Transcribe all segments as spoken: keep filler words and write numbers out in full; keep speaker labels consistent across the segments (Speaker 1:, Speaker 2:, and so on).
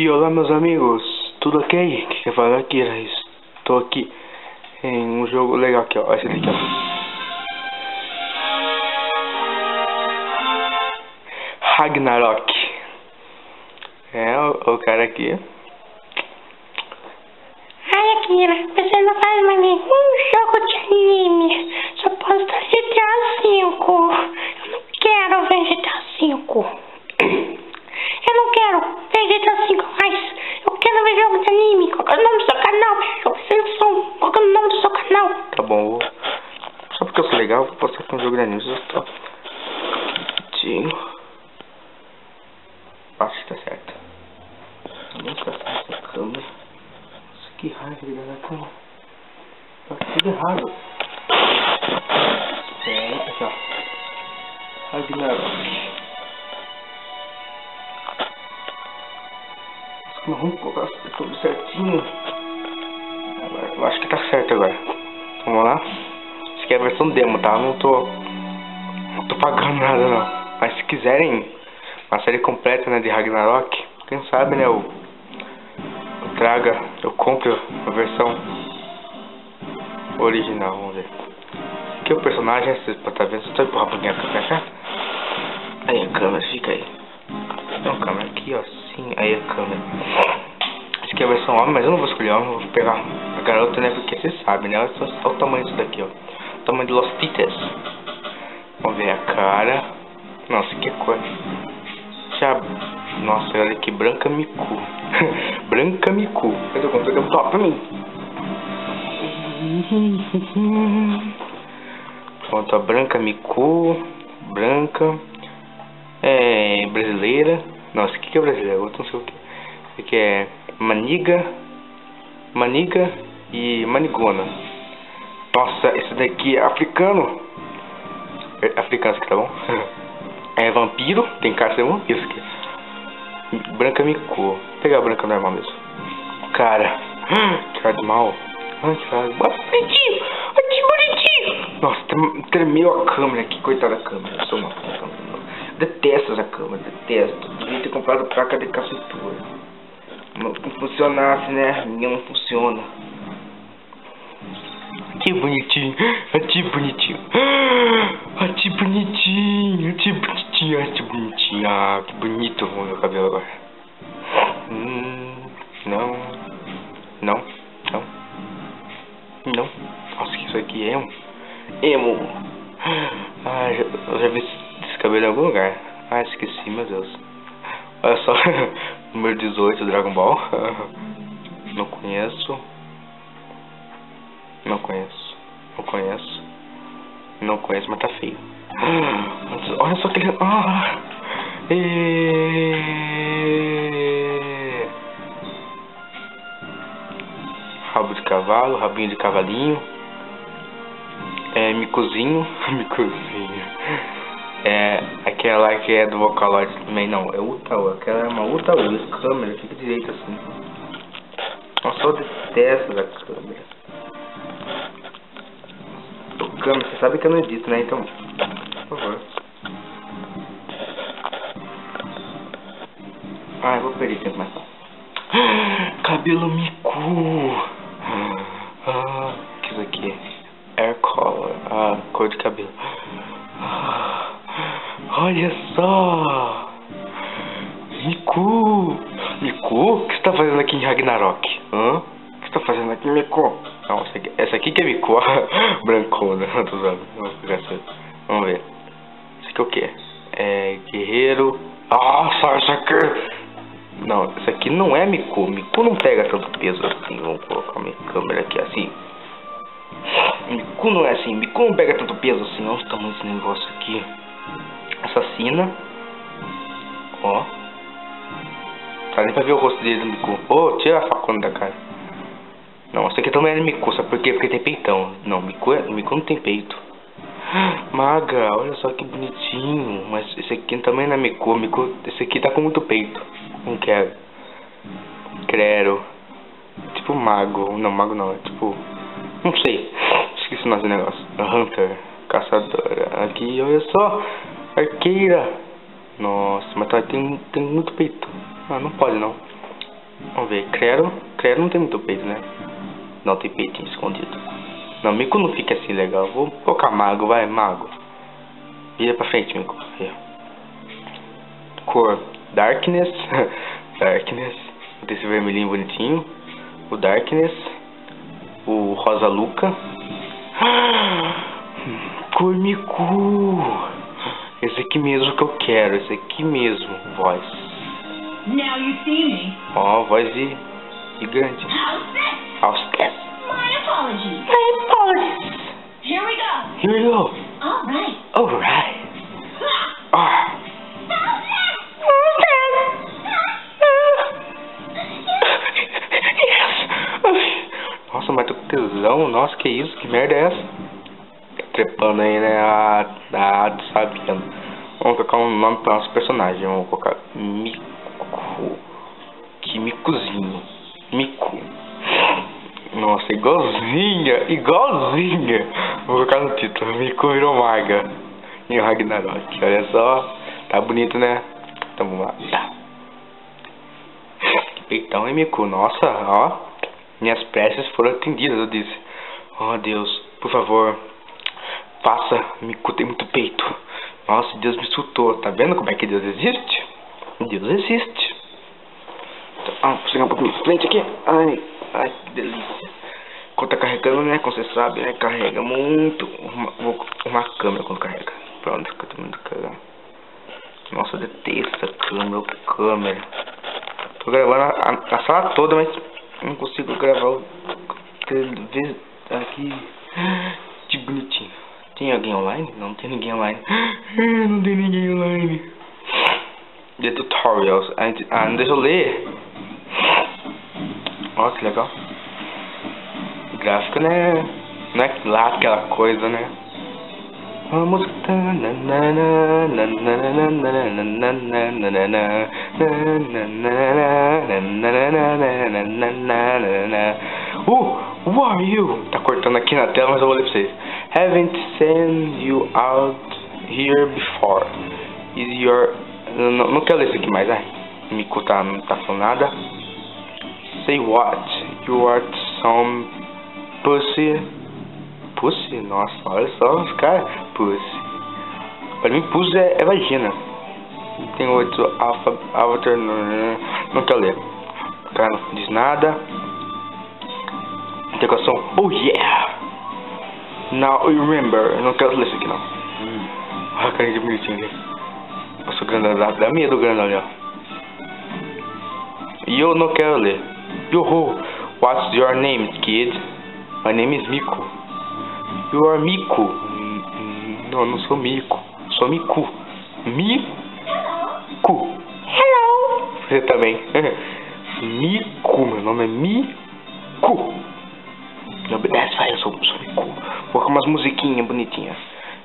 Speaker 1: E olá, meus amigos, tudo ok? Que quer falar aqui, estou aqui em um jogo legal aqui, ó, esse daqui, ó. Ragnarok. É, o, o cara aqui.
Speaker 2: Ai, Akira, você não faz mais nenhum jogo de anime. Só posta G T A cinco. Eu não quero ver G T A cinco. Eu não quero ver G T A cinco mais. Eu quero ver jogo de anime. Qual é o nome do seu canal, velho? Sem Qual é o nome do seu canal?
Speaker 1: Tá bom. Só porque eu sou legal, vou postar aqui um jogo de anime. Eu tô... Tinho. Acho que tá certo. Nunca tá essa câmera. Nossa, que raiva de da câmera. Tá tudo errado. É, aqui ó. Ragnarok. Mas vamos colocar tudo certinho. Agora, eu acho que tá certo agora. Vamos lá. Isso aqui é a versão demo, tá? Não tô. Não tô pagando nada não. Mas se quiserem uma série completa, né, de Ragnarok, quem sabe, né, eu, eu traga, eu compro a versão original, vamos ver. Aqui é o personagem, vocês podem estar vendo, só empurrar um pouquinho a câmera, tá? Aí a câmera, fica aí. Tem uma câmera aqui, ó, assim, aí a câmera. Essa aqui é a versão homem, mas eu não vou escolher homem, eu vou pegar a garota, né, porque vocês sabem, né, olha, só, olha o tamanho disso daqui, ó. O tamanho de Los Tites. Vamos ver a cara. Nossa, que cor. Já... Nossa, olha que branca micu. Branca micu. Cadê o controle? Deu um top pra mim. Pronto, a branca micu. Branca. É... Brasileira. Nossa, o que que é brasileira? Eu não sei o que. Isso aqui é maniga. Maniga e manigona. Nossa, esse daqui é africano. É africano, isso aqui, tá bom? É vampiro, tem cara de ser vampiro isso aqui. Branca micu. Vou pegar a branca normal mesmo. Cara. Cara de mal. Ai, cara. Olha que bonitinho. Olha que bonitinho. Nossa, tremeu a câmera aqui. Coitada da câmera. Eu sou uma câmera. Detesto essa câmera. Detesto. Devia ter comprado placa de captura. Não funcionasse, né? Não funciona. Que bonitinho, que bonitinho, que bonitinho, que bonitinho, que bonitinho, ah, que bonito o meu cabelo agora. Hum, não, não, não, não. Nossa, que isso aqui é emo, emo. Ah, já, eu já vi esse cabelo em algum lugar. Ah, esqueci, meu Deus. Olha só, número dezoito, Dragon Ball. Não conheço. Não conheço, não conheço, não conheço, mas tá feio. Olha só aquele... Ah! E... Rabo de cavalo, rabinho de cavalinho. É, micuzinho, micuzinho. É, aquela que é do Vocaloid também, não, é Utaú, aquela é uma Utaú, a câmera fica direito assim. Nossa, eu detesto da câmera. Câmera, você sabe que eu não edito, né? Então, por favor. Ah, eu vou perder tempo mais. Cabelo micu. Ah, o que isso aqui? Hair color. Ah, cor de cabelo. Ah, olha só. Miku. Miku? O que você tá fazendo aqui em Ragnarok? Hã? O que você tá fazendo aqui, Miku? Não, essa aqui, essa aqui que é micu, brancona, não tô usando. Vamos ver. Esse aqui é o que? É guerreiro. Nossa, essa aqui. Não, essa aqui não é micu. Micu não pega tanto peso assim. Vamos colocar a minha câmera aqui assim. Micu não é assim. Micu não pega tanto peso assim. Olha o tamanho desse negócio aqui. Assassina. Ó. Tá nem pra ver o rosto dele do micu. Ô, oh, tira a facona da cara. Não, essa aqui também é micu, sabe por quê? Porque tem peitão. Não, micu, é, micu não tem peito. Maga, olha só que bonitinho. Mas esse aqui também não é micu, micu. Esse aqui tá com muito peito. Não quero. Quero. Tipo mago. Não, mago não, é tipo... Não sei. Esqueci o nome do negócio. Hunter. Caçadora. Aqui, olha só. Arqueira. Nossa, mas tá, tem, tem muito peito. Ah, não pode não. Vamos ver, Crero. Crero não tem muito peito, né? Não, tem peitinho escondido. Não, Mico não fica assim legal. Vou colocar Mago, vai, Mago. Vira pra frente, Mico. Aí, cor Darkness. Darkness. Vou ter esse vermelhinho bonitinho. O Darkness. O Rosa Luca. Cor Mico. Esse aqui mesmo que eu quero. Esse aqui mesmo. Voz.
Speaker 3: Now you see me.
Speaker 1: Ó, oh, voz de gigante.
Speaker 3: How's this?
Speaker 1: How's
Speaker 3: My apologies.
Speaker 2: My apologies.
Speaker 3: Here we go.
Speaker 1: Here we go.
Speaker 3: All right.
Speaker 1: Alright. Ah. Nossa, mas tô com tesão. Nossa, que isso? Que merda é essa? Trepando aí, né? Ah, ah, sabendo. Vamos colocar um nome para nosso personagem. Vamos colocar Mico. Que micozinho. Mico. Nossa, igualzinha. Igualzinha. Vou colocar no título. Mico virou maga. Em Ragnarok. Olha só. Tá bonito, né? Então vamos lá. Tá. Que peitão, hein, Mico? Nossa, ó. Minhas preces foram atendidas, eu disse. Oh, Deus, por favor, faça, Mico tem muito peito. Nossa, Deus me insultou. Tá vendo como é que Deus existe? Deus existe. Então, ah, vou chegar um pouquinho de frente aqui. Ai, ai, que delícia. Quando tá carregando, né, como você sabe, né, carrega muito. Uma, vou uma câmera quando carrega. Pronto, fica todo mundo carregando. Nossa, eu detesto essa câmera, câmera. Tô gravando a, a, a sala toda, mas não consigo gravar o ver aqui de bonitinho. Tem alguém online? Não, não tem ninguém online. Não tem ninguém online. The tutorials. Ah, não deixa eu ler. Ó, que legal. Gráfico, né? Não é lá aquela coisa, né? A música. Uh, who are you? Tá cortando aqui na tela, mas eu vou ler pra vocês. Haven't seen you out here before. Is your. Não, não quero ler isso aqui mais, ai. Mico tá, não tá falando nada. Say what? You are some pussy. Pussy? Nossa, olha só os caras. Pussy. Pra mim, pussy é, é vagina. Tem outro alfa, avatar. Não, não quero ler. O cara não diz nada. Integração. Oh yeah! Now remember. Eu não quero ler isso aqui não. Hum. Olha a carinha de bonitinho ali. Nossa, o grandão dá, dá medo do grandão ali, ó. E eu não quero ler. Yoho! What's your name, kid? My name is Mico. You are Mico. Não, não sou Mico. Sou Mico. Mico.
Speaker 2: Hello.
Speaker 1: Você também. Mico. Meu nome é Mico. Não obedece, vai. Eu sou, sou Mico. Vou colocar umas musiquinhas bonitinhas.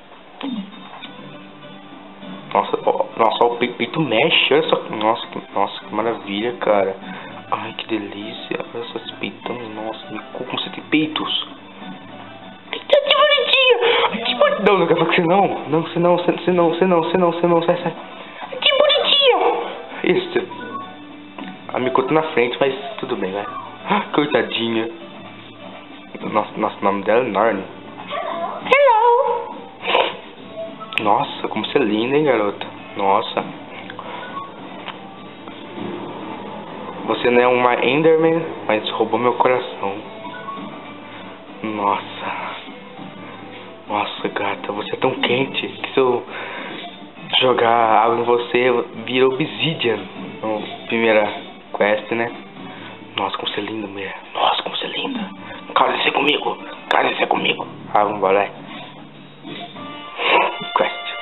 Speaker 1: Nossa, ó, nossa, ó, o peito mexe. Olha só. Nossa, que, nossa, que maravilha, cara. Ai, que delícia. Olha só esse peitão. Nossa, Mico, como você tem peitos.
Speaker 2: Que bonitinho! Que bonitinho!
Speaker 1: Não, não quero falar com você não. Não, você não, você não, você não, você não, você não, sai, sai.
Speaker 2: Que bonitinho!
Speaker 1: Isso. A Mico tá na frente, mas tudo bem, vai. Coitadinha. Nossa, nossa, o nome dela é Narnia.
Speaker 2: Hello!
Speaker 1: Nossa, como você é linda, hein, garota. Nossa. Você não é uma Enderman, mas roubou meu coração. Nossa. Nossa, gata, você é tão quente que se eu jogar água em você, vira Obsidian. No primeira quest, né? Nossa, como você é linda, mulher. Nossa, como você é linda. Cale-se comigo. Cale-se comigo. Ah, vamos embora, vai. Quest.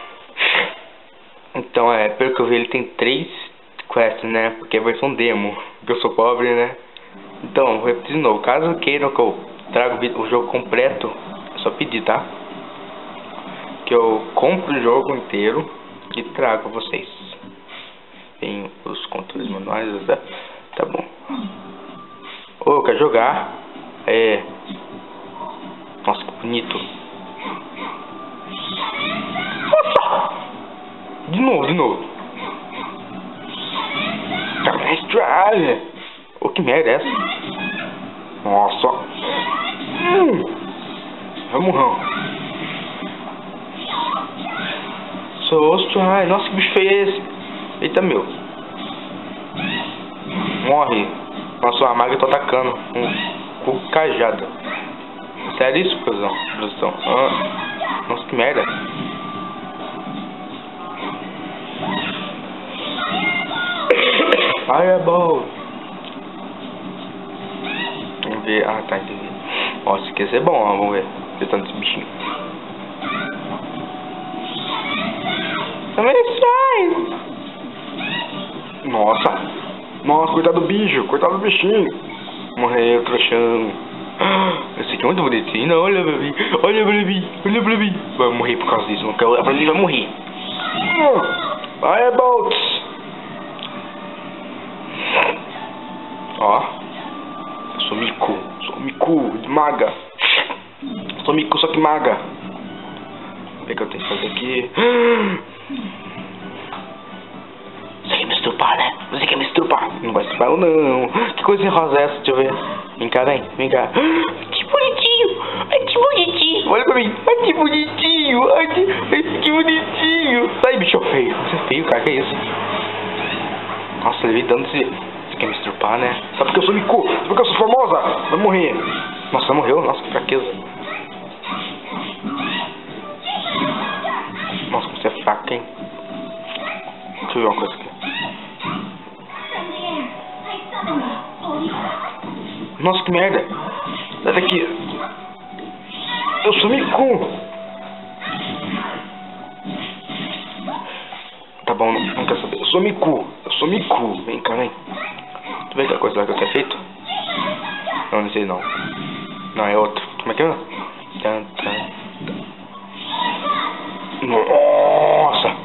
Speaker 1: Então, é, pelo que eu vi, ele tem três quests, né? Porque é a versão demo. Porque eu sou pobre, né? Então, vou repetir de novo. Caso queiram que eu traga o jogo completo, é só pedir, tá? Que eu compro o jogo inteiro e trago pra vocês. Tem os controles manuais, tá? Tá bom. Ô, oh, quer jogar? É. Nossa, que bonito. Nossa! De novo, de novo. Tá mais drive. que merda é essa? Nossa. Hum. Vamos, rão. Sosto, ai, nossa, que bicho feio é esse? Eita, meu. Morre. Nossa, o Armaga tá atacando com, com cajada. Sério isso, cuzão? Produção. Ah. Nossa, que merda. Fireball. Vamos ver. Ah, tá, entendi. Nossa, isso aqui ia ser bom, ó. Vamos ver. Tentando esse bichinho. Também sai. Nossa. Nossa, coitado do bicho. Coitado do bichinho. Morreu, trouxão. Esse aqui é muito bonitinho. Não, olha pra mim. Olha pra mim. Olha pra mim. Vai morrer por causa disso. Não quero olhar pra mim, vai morrer. Firebolts. Ó. Eu sou Miku. Sou Miku de maga. Sou Miku, só que maga. O que, que eu tenho que fazer aqui? Você quer me estrupar, né? Você quer me estrupar? Não vai estrupar eu não. Que coisinha rosa é essa? Deixa eu ver. Vem cá, vem. Vem cá. Que bonitinho. Ai, que bonitinho. Olha pra mim. Ai, que bonitinho. Ai, que, ai, que bonitinho. Sai, bicho feio. Você é feio, cara. Que é isso? Nossa, ele veio dando esse... Você quer me estrupar, né? Sabe porque eu sou Miku? Sabe porque eu sou famosa? Vai morrer. Nossa, morreu. Nossa, que fraqueza. Nossa, você é fraca, hein? Deixa eu ver uma coisa aqui. Nossa, que merda. Sai daqui. Eu sou Miku. Tá bom, não, não quer saber. Eu sou Miku. Eu sou Miku. Vem cá, vem. Tu vê aquela coisa lá que eu tinha feito? Não, não sei não. Não, é outro. Como é que é? Tan, tan. Nossa.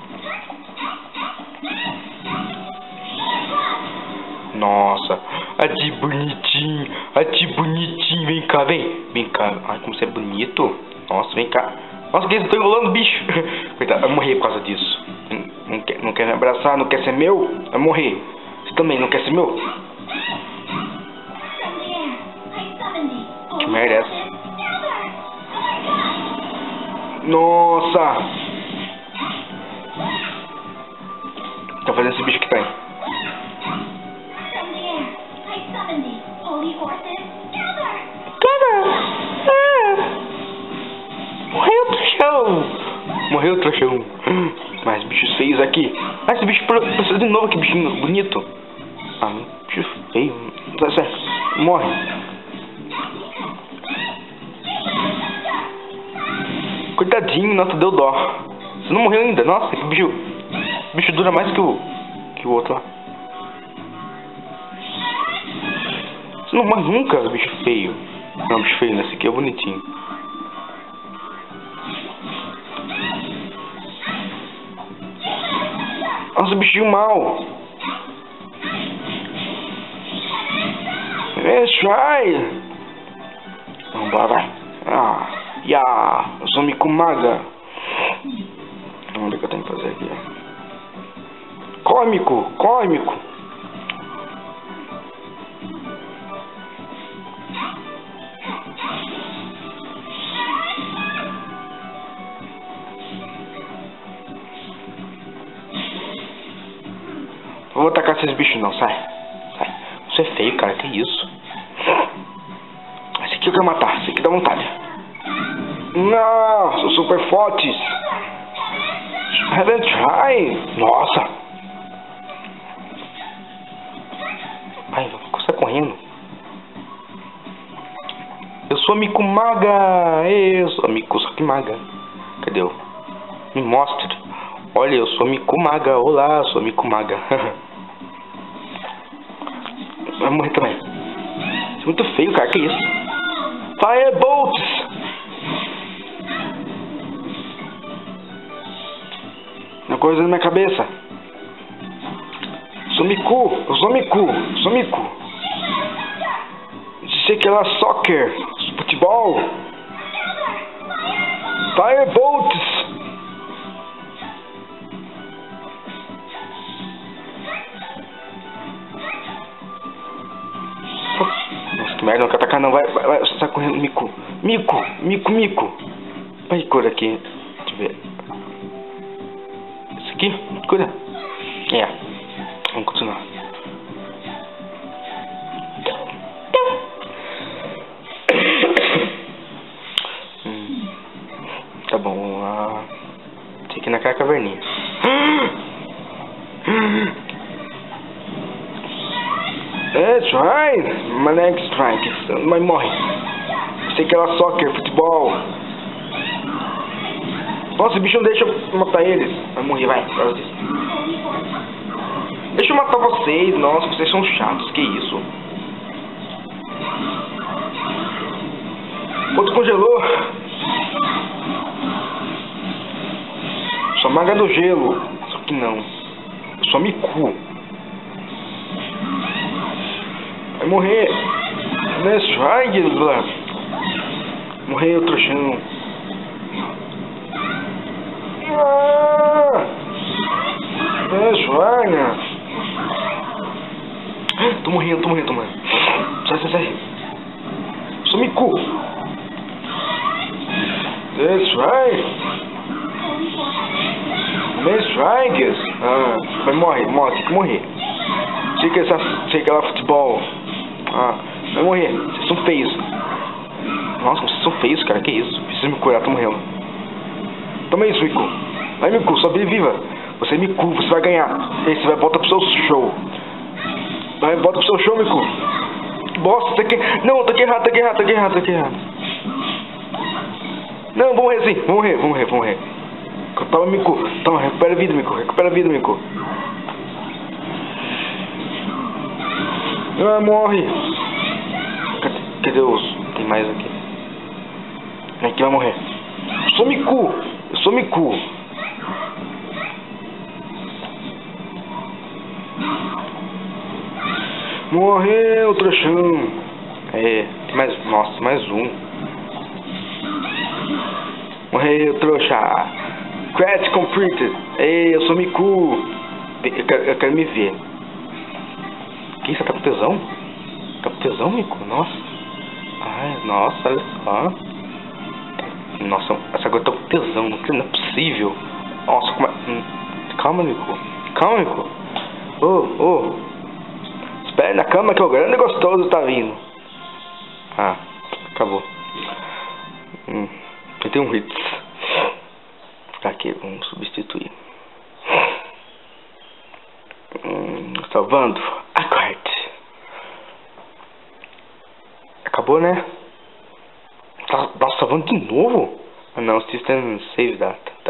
Speaker 1: Nossa. A de bonitinho. A de bonitinho. Vem cá, vem. Vem cá. Ai, como você é bonito. Nossa, vem cá. Nossa, que isso? Tô enrolando o bicho. Coitado, eu morri por causa disso. Não quer, não quer me abraçar, não quer ser meu? Vai morrer. Você também não quer ser meu? Que merda é essa? Nossa! Tá fazendo esse bicho que tá aí? Morreu o trouxão! Morreu o trouxão! Mais bichos feios aqui! Ah, esse bicho precisa de novo, que bichinho bonito! Ah, bicho feio! Não sai, sai! Morre! Coitadinho, nossa, deu dó! Você não morreu ainda? Nossa, que bicho! O bicho dura mais que o, que o outro lá! Você não morre nunca, bicho feio! Não, bicho feio, esse aqui é bonitinho! Nossa, bichinho mal. É, try. Vambora, vai. Ah, ya. Eu sou Miku maga. Vamos ver o que eu tenho que fazer aqui. Cômico, cômico. Não vou atacar esses bichos não, sai. Sai. Você é feio, cara, que isso? Esse aqui eu quero matar, esse aqui dá vontade. Não, sou super fortes. Haven't tried. Nossa. Vai, sai correndo. Eu sou Miku maga. Eu sou Miku, só que maga. Cadê eu? Me mostre. Olha, eu sou Miku maga. Olá, eu sou Miku maga. Vai morrer também. Isso é muito feio, cara. Que isso? Firebolts! Uma coisa na minha cabeça. Sou Miku. Eu sou Miku. Sou Miku. Sei que ela é soccer. Futebol. Firebolts! Mico, mico, mico. Vai cor aqui. Deixa eu ver. Esse aqui? Cura. É. Vamos continuar. hum. Tá bom, vamos lá. Tem que ir naquela caverninha. That's right. My leg strike. Mas morre. Sei que era soccer, futebol. Nossa, o bicho não deixa eu matar eles. Vai morrer, vai. Deixa eu matar vocês. Nossa, vocês são chatos. Que isso? Outro congelou. Sou maga do gelo. Só que não. Eu sou Miku. Vai morrer. Let's try it, Blood. Morreu, trouxão. Ah! Let's try, né? Tô morrendo, tô morrendo, tô morrendo. Sai, sai, sai. Sou Miku. Let's try. Let's try, guys. Ah, vai morrer, morre, tem que morrer. Sei que essa, sei que ela é futebol. Ah, vai morrer. Vocês são feios. Nossa, vocês são feios, cara. Que isso? Preciso me curar, tô morrendo. Toma isso, Miku. Vai, Miku, sobreviva. Você é Miku, você vai ganhar. Aí você vai voltar pro seu show. Vai, volta pro seu show, Miku. Que bosta, tá aqui. Não, tá aqui errado, tá aqui errado, tá aqui errado, tá aqui errado. Não, vou morrer sim. Vou morrer, vou morrer, vou morrer. Toma, Miku. Toma, recupera a vida, Miku. Recupera a vida, Miku. Ah, morre. Cadê, cadê os... Tem mais aqui. Aqui vai morrer. Eu sou Miku. Eu sou Miku. Morreu, trouxão. É, tem mais... Nossa, mais um. Morreu, trouxa. Quest completed. Ei, eu sou Miku. Eu quero, eu quero me ver. Que você tá com tesão? Tá com tesão, Miku? Nossa. Ai, nossa, olha só. Nossa, essa agora tá com tesão. Não é possível. Nossa, como é... Hum. Calma, Miku. Calma, Miku. Ô, oh, ô. Oh. Espere na cama que o grande gostoso tá vindo. Ah, acabou. Hum. Tem um hits. Tá aqui, vamos substituir. Hum, salvando. Acorde. Acabou, né? Tá, tá salvando de novo? Ah não, System Save Data. Tá.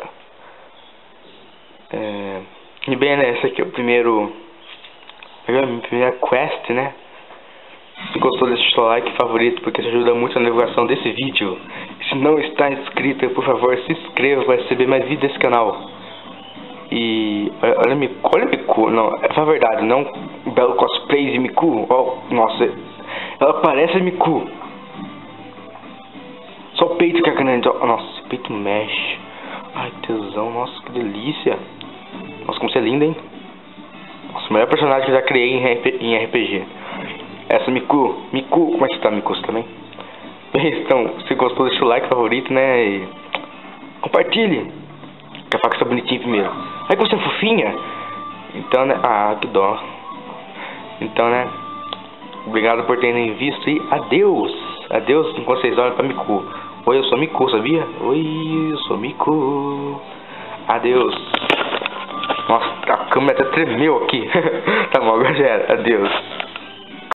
Speaker 1: É, e bem, né? Esse aqui é o primeiro. A minha primeira quest, né? Se gostou, deixa o seu like favorito, porque isso ajuda muito na divulgação desse vídeo. Se não está inscrito, por favor, se inscreva para receber mais vídeos desse canal. E olha Miku, olha Miku, não, é verdade, não um belo cosplay de Miku. Oh, nossa, ela parece Miku. Só o peito que é grande, oh, nossa, o peito mexe. Ai, tesão, nossa, que delícia. Nossa, como você é linda, hein? Nossa, o melhor personagem que eu já criei em R P G. Essa Miku, Miku, como é que você tá, Miku, você também? Então, se gostou, deixa o like favorito, né? E compartilhe. Quer falar que você é bonitinho primeiro. Aí que você é fofinha. Então, né? Ah, que dó. Então, né? Obrigado por terem visto e adeus. Adeus enquanto vocês olham pra Miku. Oi, eu sou Miku, sabia? Oi, eu sou Miku. Adeus. Nossa, a câmera até tremeu aqui. Tá bom, agora já era. Adeus.